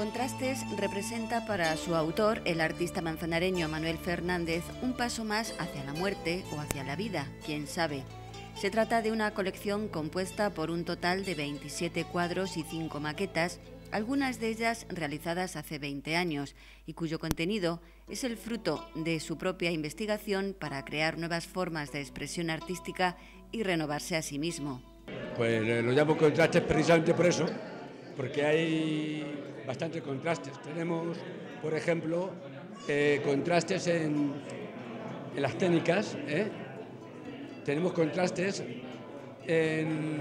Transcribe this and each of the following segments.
Contrastes representa para su autor, el artista manzanareño Manuel Fernández, un paso más hacia la muerte o hacia la vida, quién sabe. Se trata de una colección compuesta por un total de 27 cuadros y 5 maquetas, algunas de ellas realizadas hace 20 años, y cuyo contenido es el fruto de su propia investigación para crear nuevas formas de expresión artística y renovarse a sí mismo. Pues lo llamo contrastes precisamente por eso, porque hay bastantes contrastes. Tenemos, por ejemplo, contrastes en las técnicas, tenemos contrastes en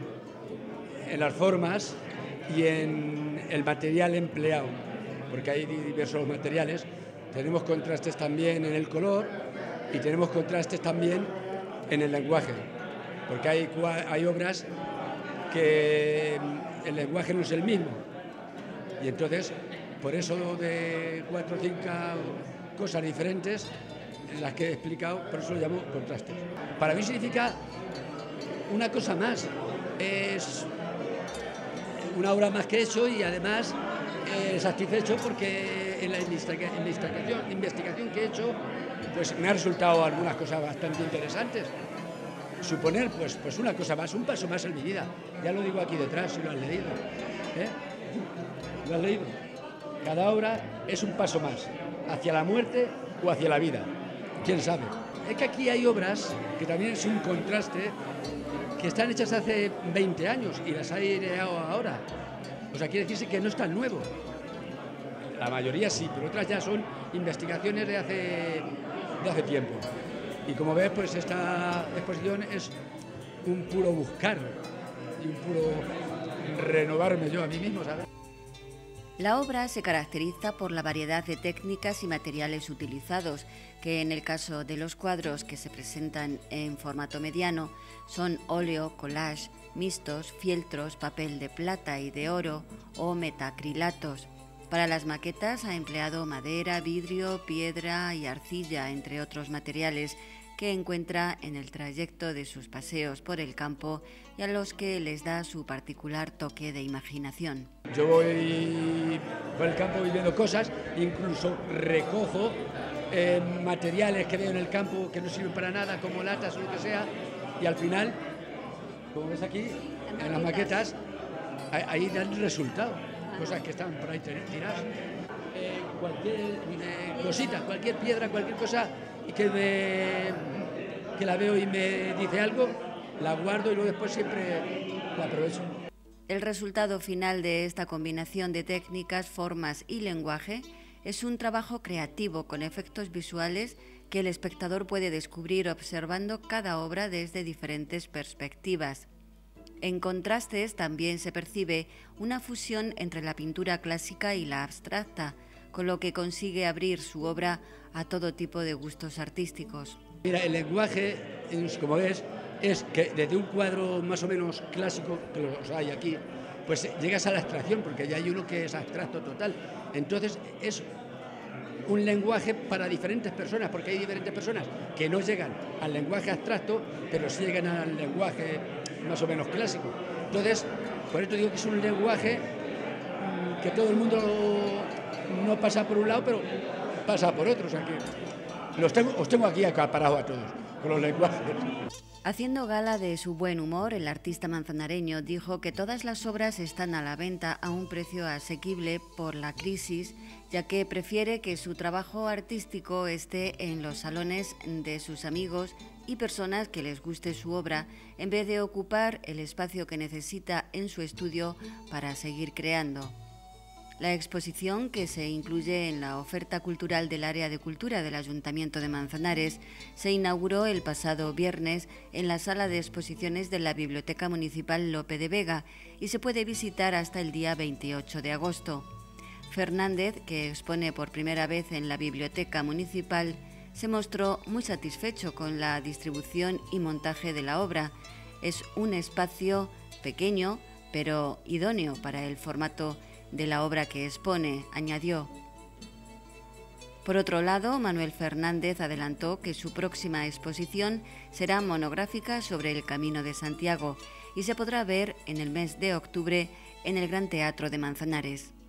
las formas y en el material empleado, porque hay diversos materiales. Tenemos contrastes también en el color y tenemos contrastes también en el lenguaje, porque hay obras que el lenguaje no es el mismo, y entonces por eso de 4 o 5 cosas diferentes en las que he explicado, por eso lo llamo contrastes. Para mí significa una cosa más, es una obra más que he hecho y además satisfecho porque en la investigación que he hecho pues me ha resultado algunas cosas bastante interesantes. Suponer pues una cosa más, un paso más en mi vida. Ya lo digo aquí detrás, si lo has leído. ¿Lo has leído? Cada obra es un paso más, hacia la muerte o hacia la vida. ¿Quién sabe? Es que aquí hay obras que también es un contraste, que están hechas hace 20 años y las ha ideado ahora. O sea, quiere decirse que no es tan nuevo. La mayoría sí, pero otras ya son investigaciones de hace tiempo. Y como ves, pues esta exposición es un puro buscar y un puro renovarme yo a mí mismo, ¿sabes? La obra se caracteriza por la variedad de técnicas y materiales utilizados, que en el caso de los cuadros que se presentan en formato mediano son óleo, collage, mixtos, fieltros, papel de plata y de oro o metacrilatos. Para las maquetas ha empleado madera, vidrio, piedra y arcilla, entre otros materiales que encuentra en el trayecto de sus paseos por el campo y a los que les da su particular toque de imaginación. Yo voy por el campo viviendo cosas, incluso recojo materiales que veo en el campo que no sirven para nada, como latas o lo que sea, y al final, como ves aquí, en las maquetas, ahí dan el resultado, cosas que están por ahí tiradas. Cualquier cosita, cualquier piedra, cualquier cosa que la veo y me dice algo, la guardo y luego después siempre la aprovecho. El resultado final de esta combinación de técnicas, formas y lenguaje es un trabajo creativo con efectos visuales que el espectador puede descubrir observando cada obra desde diferentes perspectivas. En Contrastes también se percibe una fusión entre la pintura clásica y la abstracta, con lo que consigue abrir su obra a todo tipo de gustos artísticos. Mira, el lenguaje, como ves, es que desde un cuadro más o menos clásico, que los hay aquí, pues llegas a la abstracción, porque ya hay uno que es abstracto total. Entonces es un lenguaje para diferentes personas, porque hay diferentes personas que no llegan al lenguaje abstracto, pero sí llegan al lenguaje más o menos clásico. Entonces, por esto digo que es un lenguaje que todo el mundo no pasa por un lado, pero pasa por otro. O sea que os tengo aquí acaparados a todos con los lenguajes. Haciendo gala de su buen humor, el artista manzanareño dijo que todas las obras están a la venta a un precio asequible por la crisis, ya que prefiere que su trabajo artístico esté en los salones de sus amigos y personas que les guste su obra, en vez de ocupar el espacio que necesita en su estudio para seguir creando. La exposición, que se incluye en la oferta cultural del Área de Cultura del Ayuntamiento de Manzanares, se inauguró el pasado viernes en la sala de exposiciones de la Biblioteca Municipal Lope de Vega y se puede visitar hasta el día 28 de agosto. Fernández, que expone por primera vez en la Biblioteca Municipal, se mostró muy satisfecho con la distribución y montaje de la obra. Es un espacio pequeño, pero idóneo para el formato de la obra que expone, añadió. Por otro lado, Manuel Fernández adelantó que su próxima exposición será monográfica sobre el Camino de Santiago y se podrá ver en el mes de octubre en el Gran Teatro de Manzanares.